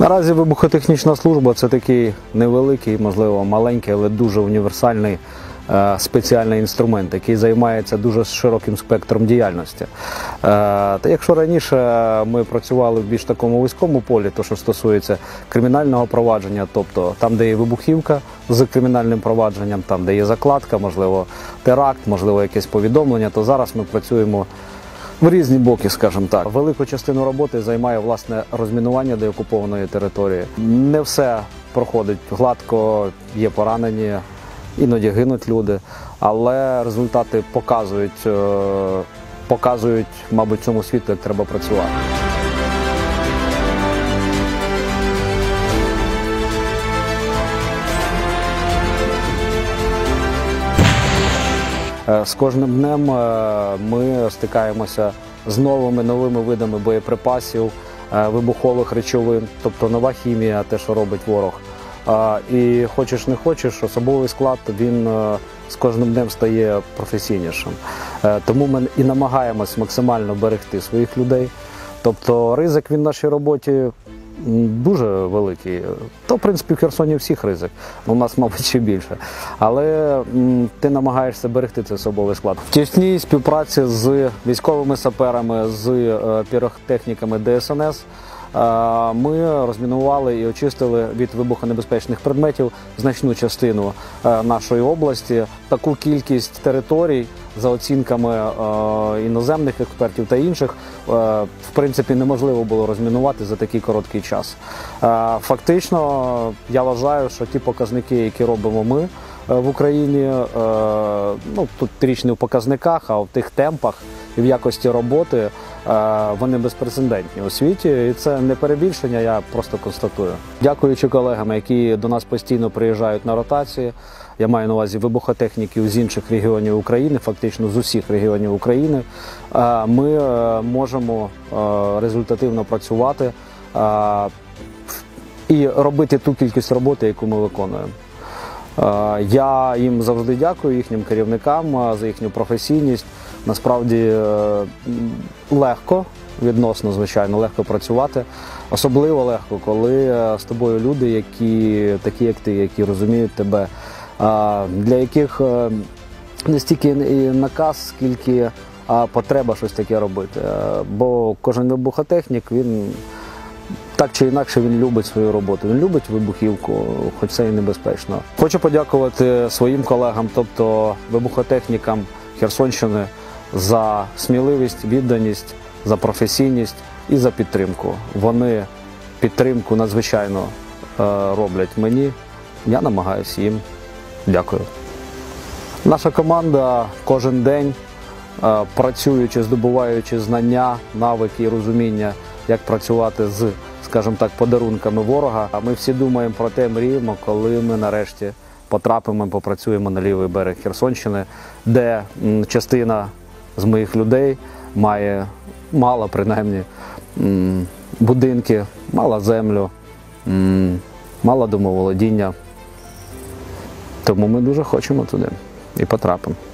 Наразі вибухотехнічна служба – це такий невеликий, можливо, маленький, але дуже універсальний спеціальний інструмент, який займається дуже широким спектром діяльності. Та якщо раніше ми працювали в більш такому вузькому полі, то що стосується кримінального провадження, тобто там, де є вибухівка з кримінальним провадженням, там, де є закладка, можливо, теракт, можливо, якесь повідомлення, то зараз ми працюємо в різні боки, скажімо так. Велику частину роботи займає, власне, розмінування деокупованої території. Не все проходить гладко, є поранені, іноді гинуть люди, але результати показують, мабуть, цьому світу, як треба працювати. З кожним днем ми стикаємося з новими видами боєприпасів, вибухових речовин, тобто нова хімія, те, що робить ворог. І хочеш не хочеш, особовий склад, він з кожним днем стає професійнішим. Тому ми і намагаємось максимально берегти своїх людей. Тобто ризик в нашій роботі дуже великий. То, в принципі, в Херсоні всіх ризик, у нас, мабуть, ще більше. Але ти намагаєшся берегти цей особовий склад. В тісній співпраці з військовими саперами, з піротехніками ДСНС ми розмінували і очистили від вибухонебезпечних предметів значну частину нашої області. Таку кількість територій, за оцінками іноземних експертів та інших, в принципі, неможливо було розмінувати за такий короткий час. Фактично, я вважаю, що ті показники, які робимо ми в Україні, тут річ не в показниках, а в тих темпах і в якості роботи, вони безпрецедентні у світі, і це не перебільшення, я просто констатую. Дякуючи колегам, які до нас постійно приїжджають на ротації, я маю на увазі вибухотехніків з інших регіонів України, фактично з усіх регіонів України, ми можемо результативно працювати і робити ту кількість роботи, яку ми виконуємо. Я їм завжди дякую, їхнім керівникам, за їхню професійність. Насправді легко, відносно, звичайно, легко працювати. Особливо легко, коли з тобою люди, такі як ти, які розуміють тебе, для яких не стільки наказ, скільки потреба щось таке робити. Бо кожен вибухотехнік, він так чи інакше він любить свою роботу, він любить вибухівку, хоч це і небезпечно. Хочу подякувати своїм колегам, тобто вибухотехнікам Херсонщини, за сміливість, відданість, за професійність і за підтримку. Вони підтримку надзвичайно роблять мені, я намагаюся їм. Дякую. Наша команда кожен день, працюючи, здобуваючи знання, навики і розуміння, як працювати з, скажімо так, подарунками ворога, ми всі думаємо про те, мріємо, коли ми нарешті потрапимо, попрацюємо на лівий берег Херсонщини, де частина з моїх людей мала принаймні будинки, мала землю, мала домоволодіння. Тому ми дуже хочемо туди і потрапимо.